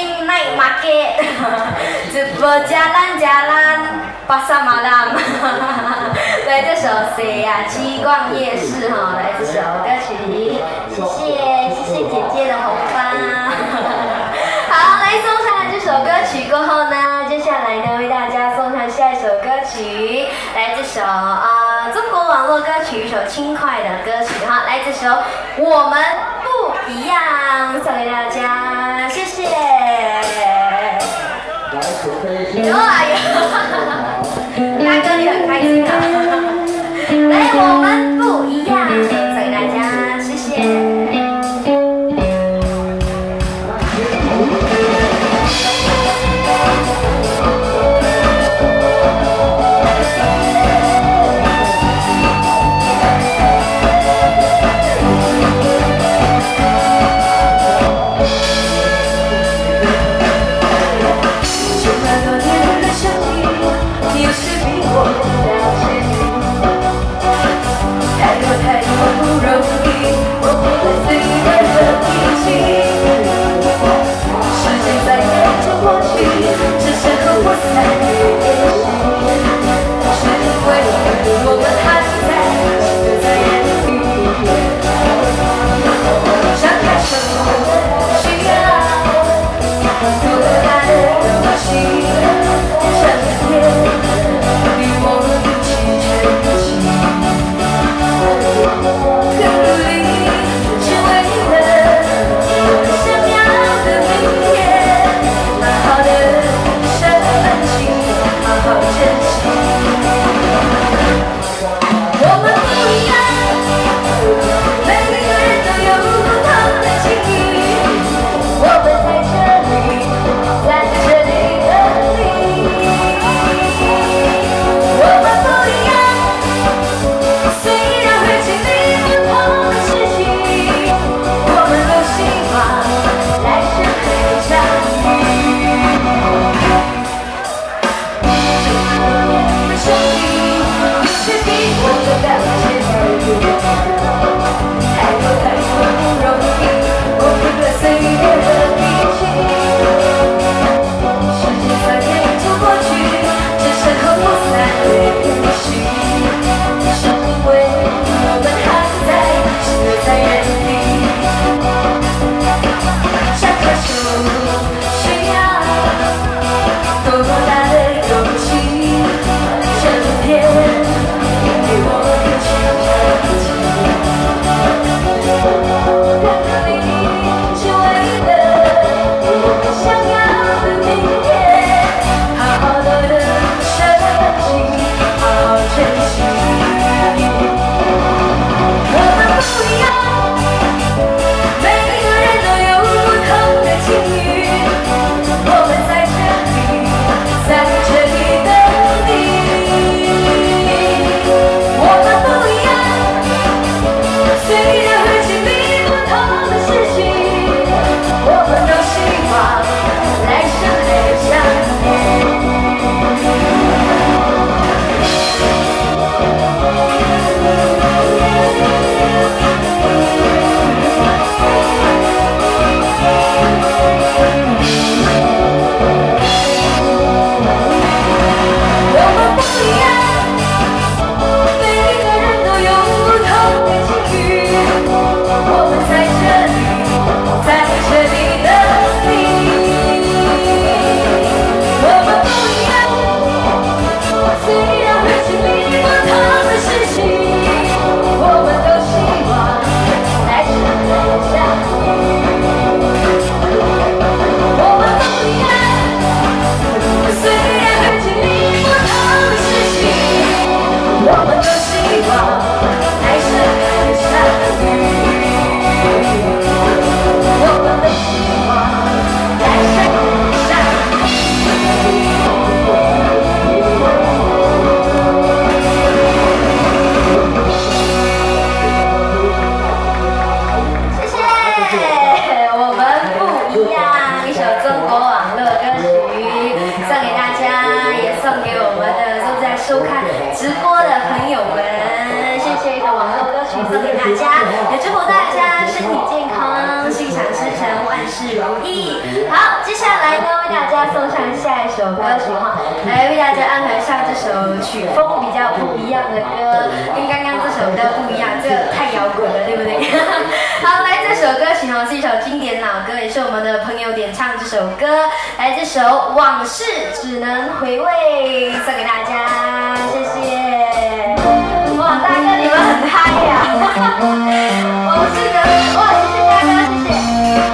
Morning Night Market， 直播加兰巴萨马拉，来这首谁呀？七逛夜市哈，来这首歌曲，谢谢姐姐的红包。好，来送上了这首歌曲过后呢，接下来呢为大家送上下一首歌曲，来这首中国网络歌曲，一首轻快的歌曲哈，来这首我们不一样，送给大家，谢谢。有啊有，大哥你很开心啊！来，我们不一样，送给大家，谢谢。 想要的明天，好好的生情。 来呢，为大家送上下一首歌曲哈，来为大家安排上这首曲风比较不一样的歌，跟刚刚这首歌不一样，这个太摇滚了，对不对？好，来这首歌曲呢是一首经典老歌，也是我们的朋友点唱这首歌，来这首《往事只能回味》送给大家，谢谢。哇，大哥你们很嗨呀！往事的，哇，谢谢大哥，谢谢。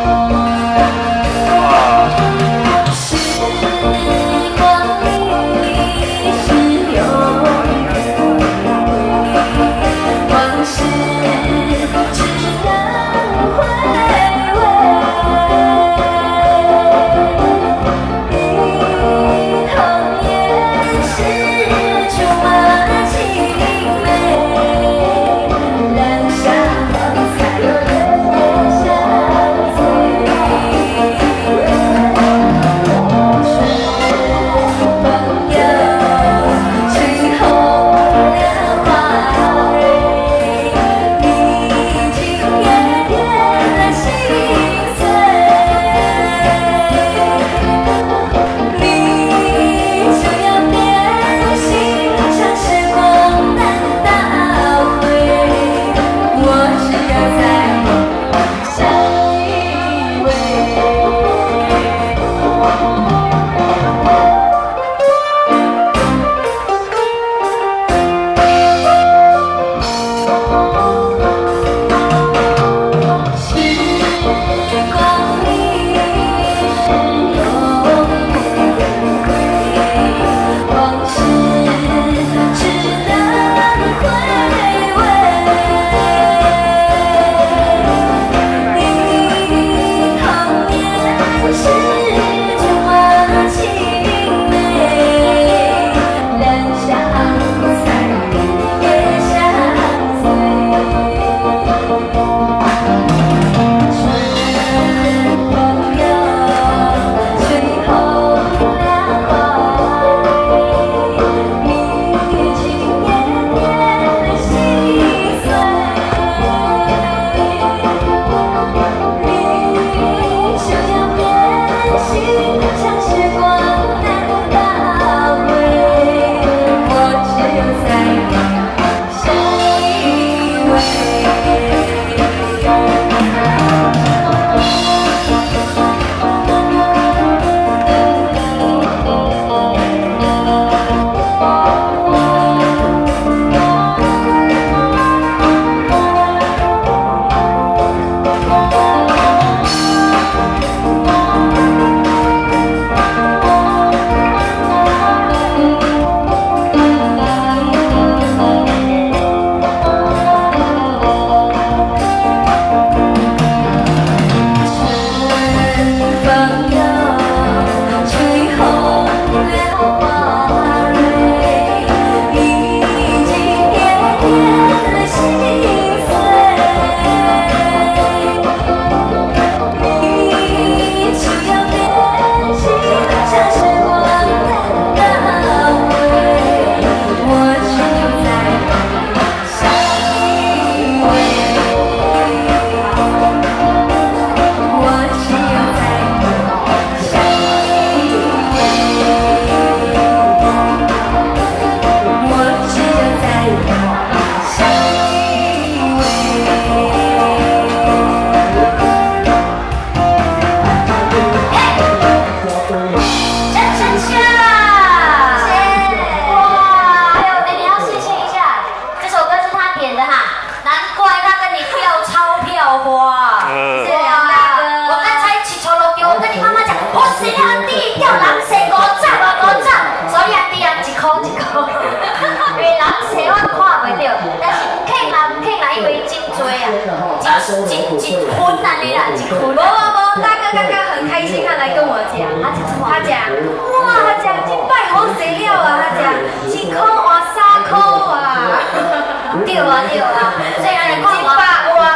一分啊你啦，一分。无，大哥刚刚很开心，他来跟我讲，他讲，哇，他讲一摆好食了啊，他讲1块换3块啊，对啊，所以人讲100换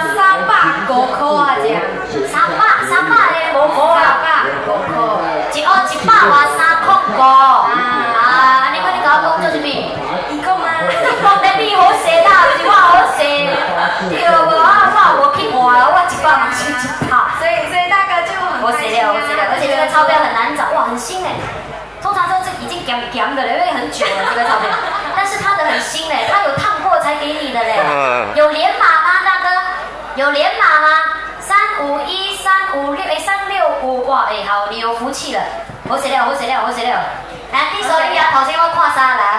350块啊，这样。300咧，无好啊，350块。一盒100换3块5。啊，你甲我讲做啥物？伊讲啊，你比好食啦，是我好食。对无啊，我无去换，我100嘛是100。所以大哥就很开心啊。 而且这个钞票很难找，哇，很新哎。通常都是已经咸的了，因为很久了这个钞票，但是它的很新嘞，它有烫过才给你的嘞。有连码吗，大哥？有连码吗？351356，365，哇，哎，好，你有福气了。好食了，好食了，好食了。来，你所以啊，头先我看啥啦？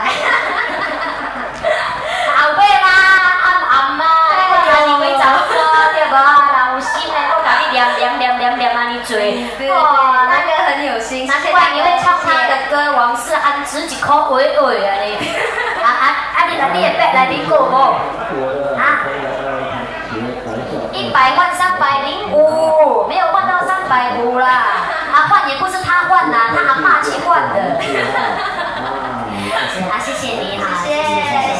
后尾嘛，暗嘛，我听你几查某对无？人有心的，我甲你念安尼做。 哇，那个很有心。 难怪你会唱他的歌，王世安值1块尾啊你。你也来领过无？啊？100换305，没有换到350啦。换也不是他换啦，他阿嬷去换的。啊，谢谢你哈，谢谢。